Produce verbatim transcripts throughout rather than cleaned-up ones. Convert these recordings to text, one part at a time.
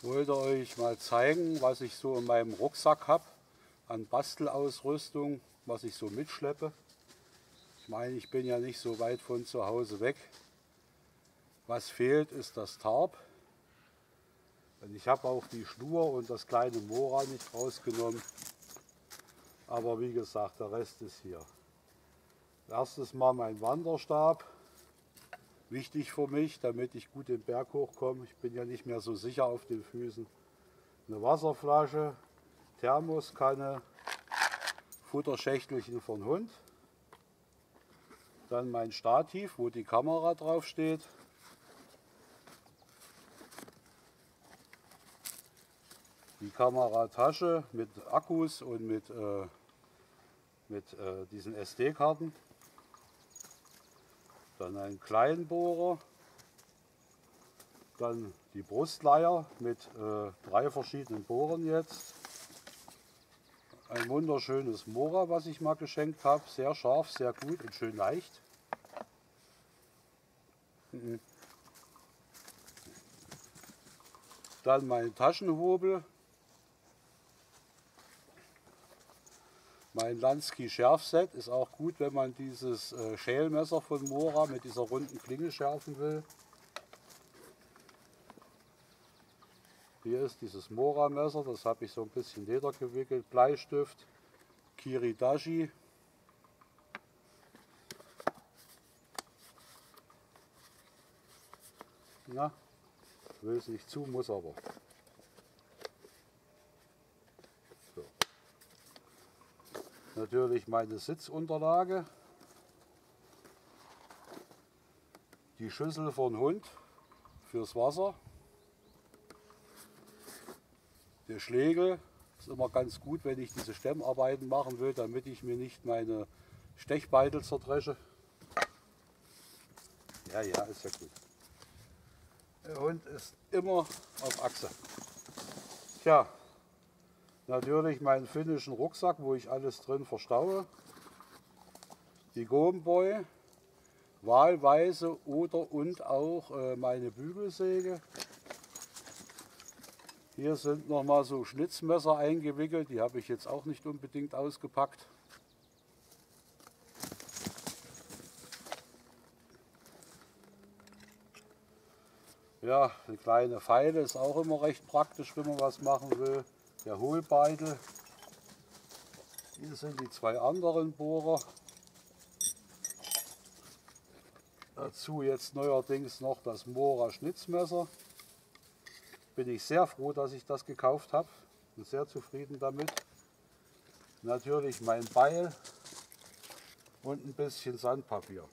wollte euch mal zeigen, was ich so in meinem Rucksack habe an Bastelausrüstung, was ich so mitschleppe. Ich meine, ich bin ja nicht so weit von zu Hause weg. Was fehlt, ist das Tarp. Und ich habe auch die Schnur und das kleine Mora nicht rausgenommen. Aber wie gesagt, der Rest ist hier. Erstes Mal mein Wanderstab. Wichtig für mich, damit ich gut den Berg hochkomme. Ich bin ja nicht mehr so sicher auf den Füßen. Eine Wasserflasche, Thermoskanne, Futterschächtelchen von Hund. Dann mein Stativ, wo die Kamera drauf steht. Die Kameratasche mit Akkus und mit, äh, mit äh, diesen S D-Karten. Dann ein Kleinbohrer. Dann die Brustleier mit äh, drei verschiedenen Bohren jetzt. Ein wunderschönes Mora, was ich mal geschenkt habe. Sehr scharf, sehr gut und schön leicht. Dann mein Taschenhobel. Mein Lansky Schärfset ist auch gut, wenn man dieses äh, Schälmesser von Mora mit dieser runden Klinge schärfen will. Hier ist dieses Mora-Messer, das habe ich so ein bisschen Leder gewickelt. Bleistift, Kiridashi. Na, will es nicht zu, muss aber. So. Natürlich meine Sitzunterlage. Die Schüssel von Hund fürs Wasser. Der Schlegel ist immer ganz gut, wenn ich diese Stemmarbeiten machen will, damit ich mir nicht meine Stechbeitel zerdresche. Ja, ja, ist ja gut. Der Hund ist immer auf Achse. Tja, natürlich meinen finnischen Rucksack, wo ich alles drin verstaue. Die Gomboy, wahlweise oder und auch äh, meine Bügelsäge. Hier sind noch mal so Schnitzmesser eingewickelt, die habe ich jetzt auch nicht unbedingt ausgepackt. Ja, eine kleine Feile ist auch immer recht praktisch, wenn man was machen will. Der Hohlbeitel. Hier sind die zwei anderen Bohrer. Dazu jetzt neuerdings noch das Mora Schnitzmesser. Bin ich sehr froh, dass ich das gekauft habe. Bin sehr zufrieden damit. Natürlich mein Beil und ein bisschen Sandpapier.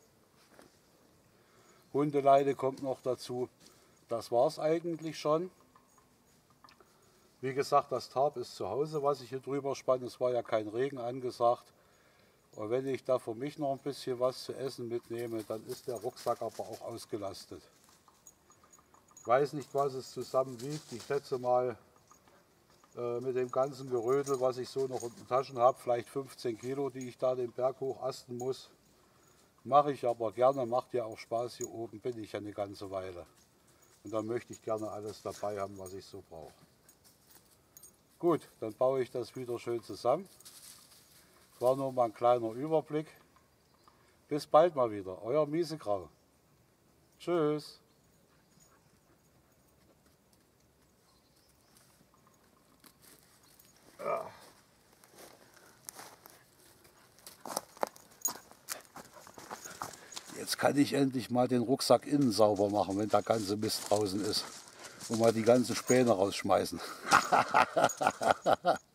Hundeleine kommt noch dazu. Das war es eigentlich schon. Wie gesagt, das Tarp ist zu Hause, was ich hier drüber spanne. Es war ja kein Regen angesagt. Und wenn ich da für mich noch ein bisschen was zu essen mitnehme, dann ist der Rucksack aber auch ausgelastet. Ich weiß nicht, was es zusammen wiegt. Ich schätze mal äh, mit dem ganzen Gerödel, was ich so noch in den Taschen habe, vielleicht fünfzehn Kilo, die ich da den Berg hochasten muss. Mache ich aber gerne, macht ja auch Spaß. Hier oben bin ich ja eine ganze Weile. Und da möchte ich gerne alles dabei haben, was ich so brauche. Gut, dann baue ich das wieder schön zusammen. Das war nur mal ein kleiner Überblick. Bis bald mal wieder. Euer Miesegrau. Tschüss. Jetzt kann ich endlich mal den Rucksack innen sauber machen, wenn der ganze Mist draußen ist. Und mal die ganzen Späne rausschmeißen.